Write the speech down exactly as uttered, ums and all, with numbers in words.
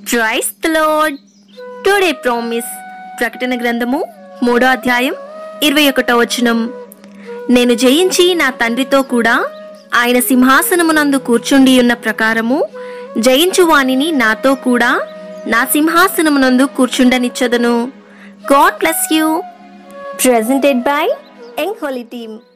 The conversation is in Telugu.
Praise the lord. Today promise. ప్రకటన గ్రంథము మూడో అధ్యాయం ఇరవై ఒకటో వచనం. నేను జయించి నా తండ్రితో కూడా ఆయన సింహాసనమునందు కూర్చుండి ఉన్న ప్రకారము జయించు వానిని నాతో కూడా నా సింహాసనమునందు కూర్చుండనిచ్చదను. God bless you. Presented by young holy team.